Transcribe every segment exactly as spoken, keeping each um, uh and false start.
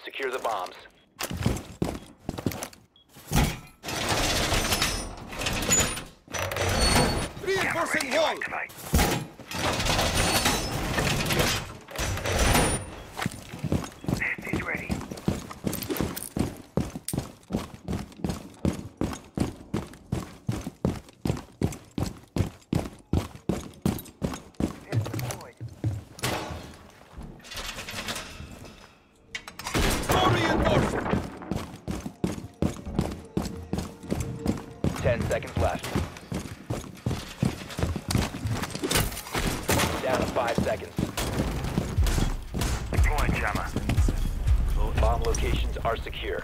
Secure the bombs. Reinforcing wall! Nest is ready. Nest deployed. More reinforced! Ten seconds left. Down to five seconds. Deploying jammer. Bomb locations are secure.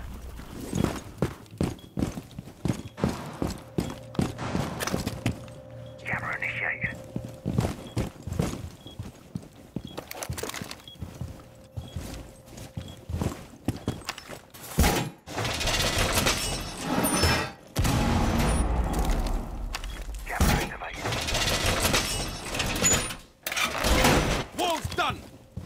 Jammer initiated. Jammer activated. Wall's done!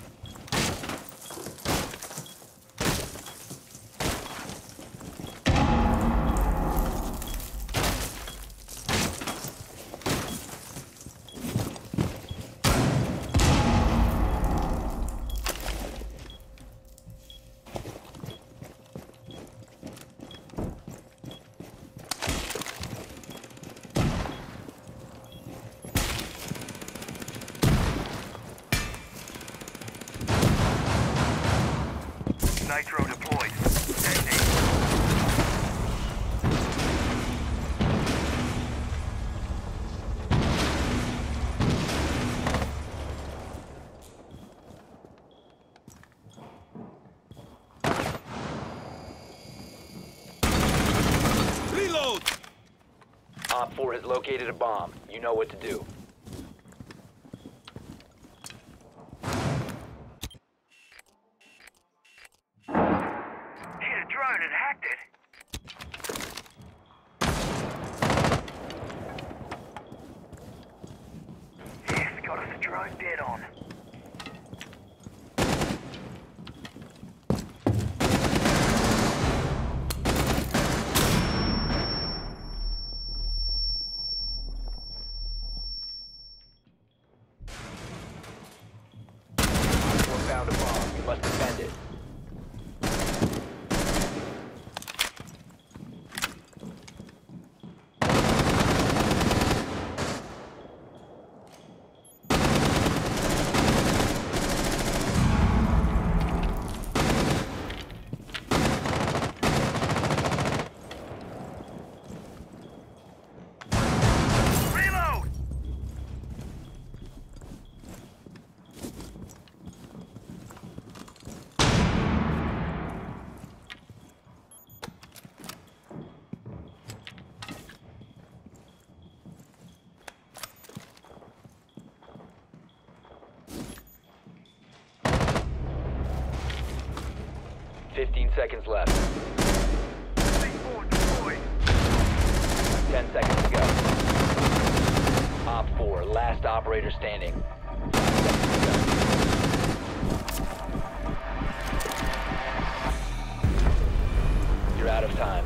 Nitro deployed. Sending. Reload! Op four has located a bomb. You know what to do. Hit a drone and hacked it. Yes, got us a drone dead on. Or found a bomb. You must defend it. Reload! Fifteen seconds left. C four deployed. Ten seconds to go. Op four, last operator standing. You're out of time.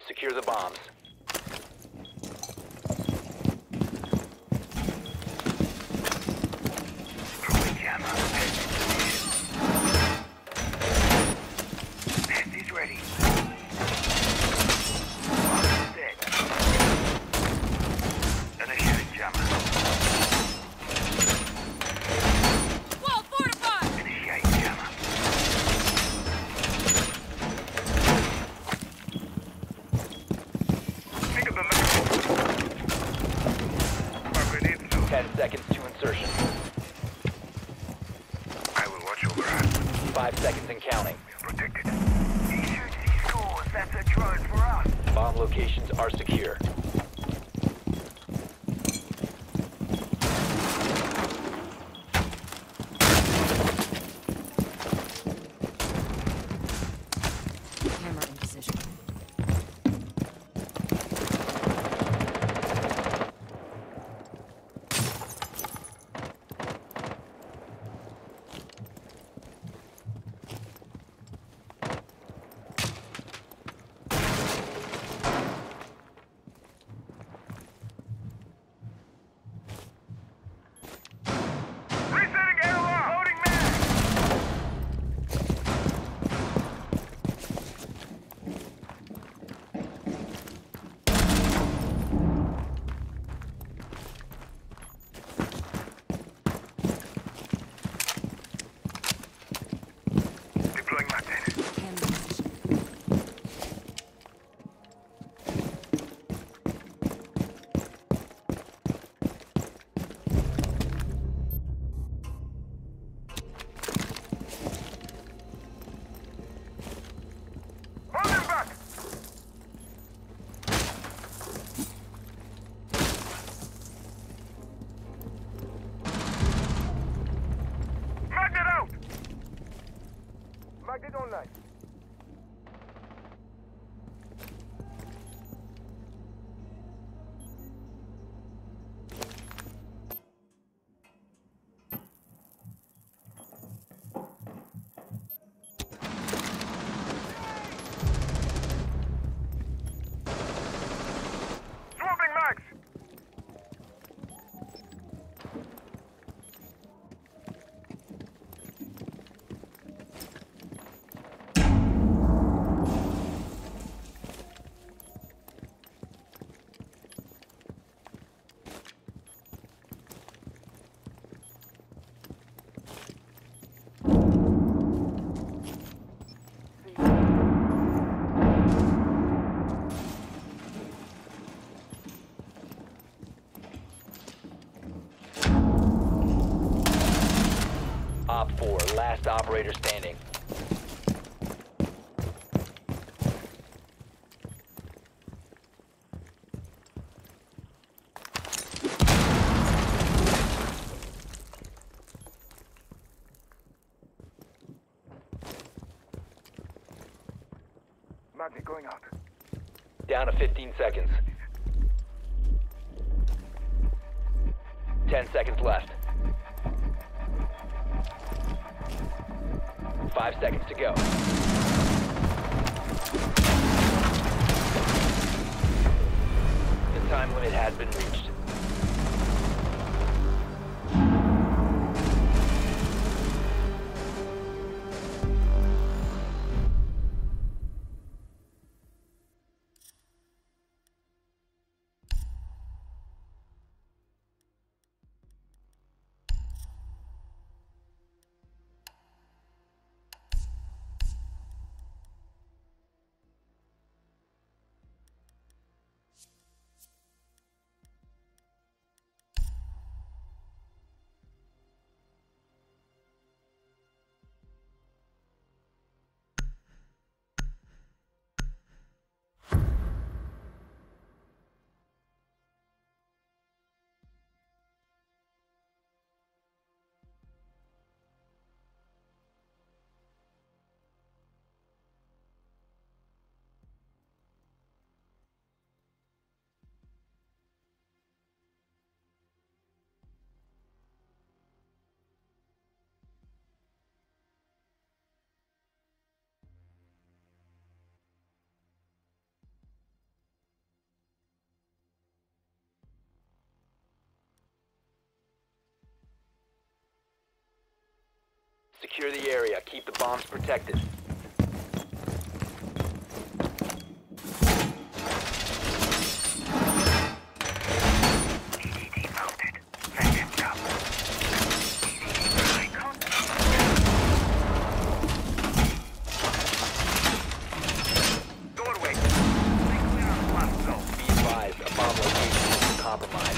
Secure the bombs. Throwing jammer. Nest is ready. Bomb's dead. Initiating jammer. Wall fortified! Initiating jammer. Pick up the map. Grenade through. Ten seconds to insertion. I will watch over us. Five seconds and counting. Protected. He shoots, he scores. That's a drone for us. Bomb locations are secure. Camera in position. Resetting L R. Loading mag. Deploying mag then. Camera in position. Hold him back. Magnet out. Magnet online. Swapping mags. Op four, last operator standing. Magnet going out. Down to fifteen seconds. Ten seconds left. Five seconds to go. The time limit has been reached. Secure the area. Keep the bombs protected. E D D mounted. Let him go. E D D high contact. Doorway. Stay clear of the blast zone. Be advised, a bomb location is compromised.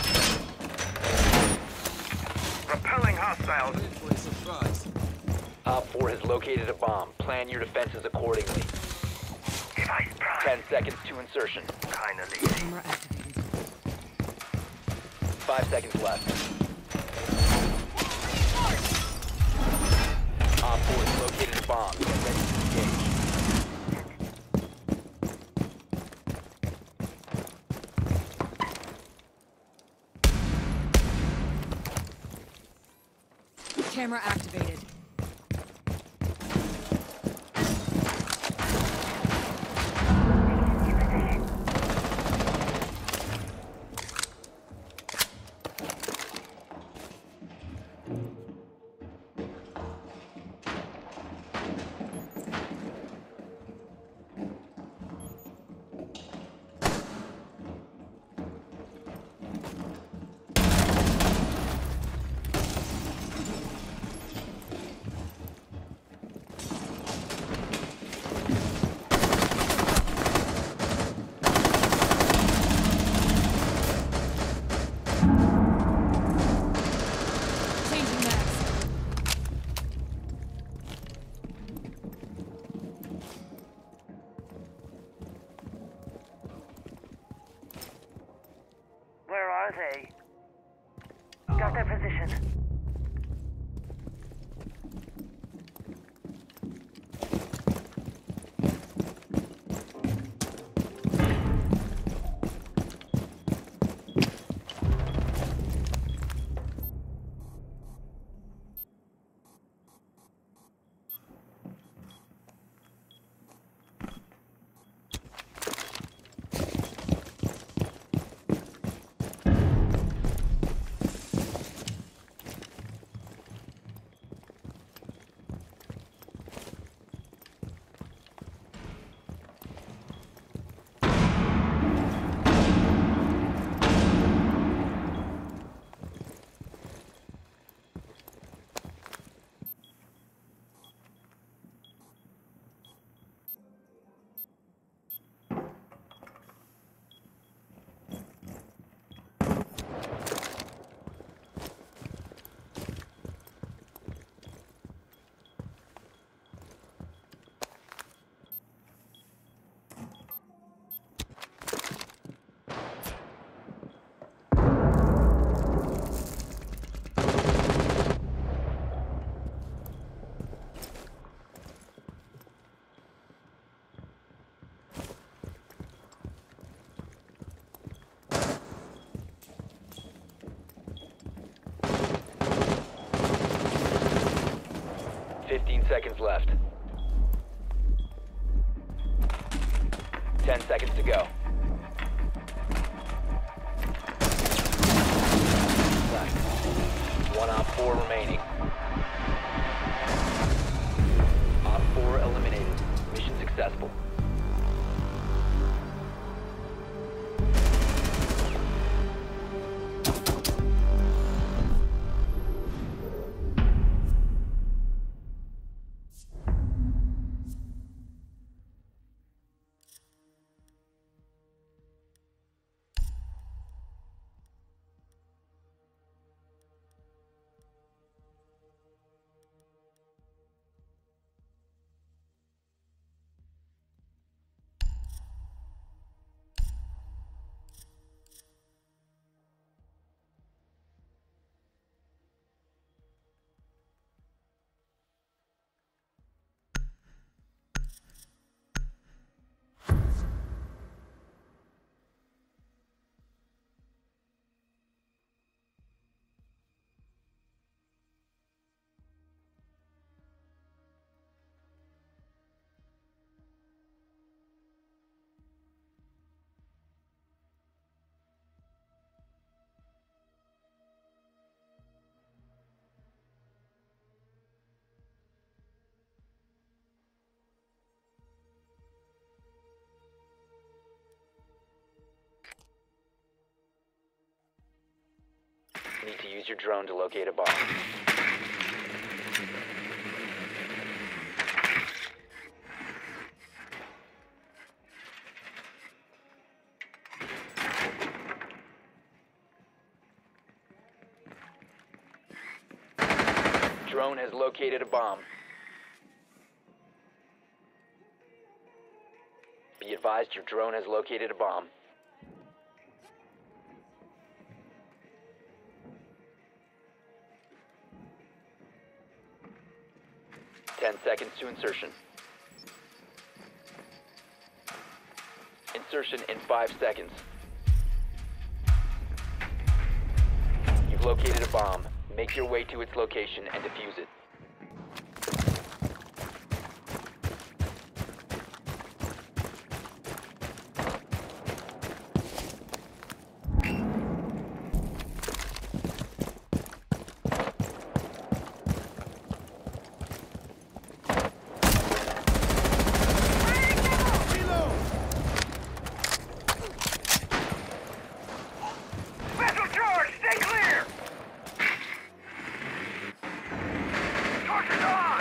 Repelling hostiles. For a surprise. Op four has located a bomb. Plan your defenses accordingly. Device prime. Ten seconds to insertion. Kinda lazy. Camera activated. Five seconds left. Op four has located a bomb. Get ready to engage. Camera activated. Changing mags. Where are they? Got their position. Fifteen seconds left. Ten seconds to go. Left. One op four remaining. Op four eliminated. Mission successful. need to use your drone to locate a bomb. Drone has located a bomb. Be advised, your drone has located a bomb. Ten seconds to insertion. Insertion in five seconds. You've located a bomb. Make your way to its location and defuse it. Vessel charge! Stay clear! Torches on!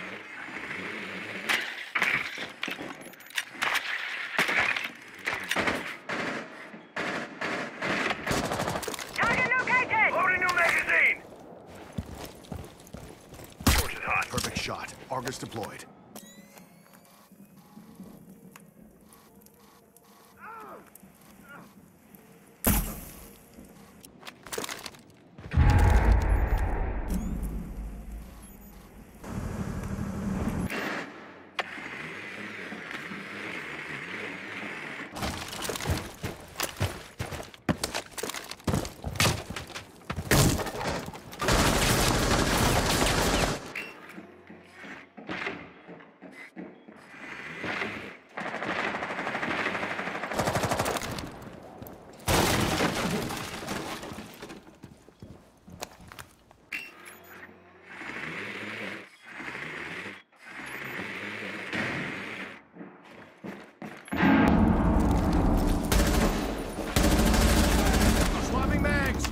Target located! Loading new magazine! Torches hot. Perfect shot. Argus deployed. Swapping mags!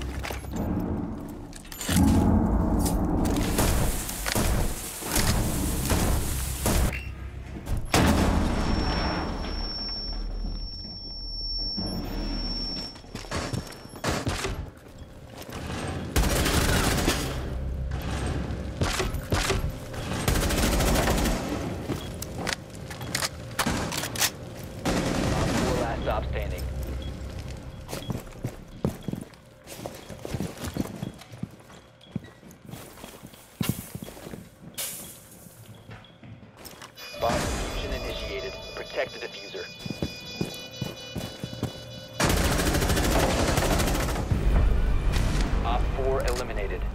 Four last stop standing. Bomb diffusion initiated. Protect the diffuser. Op four eliminated.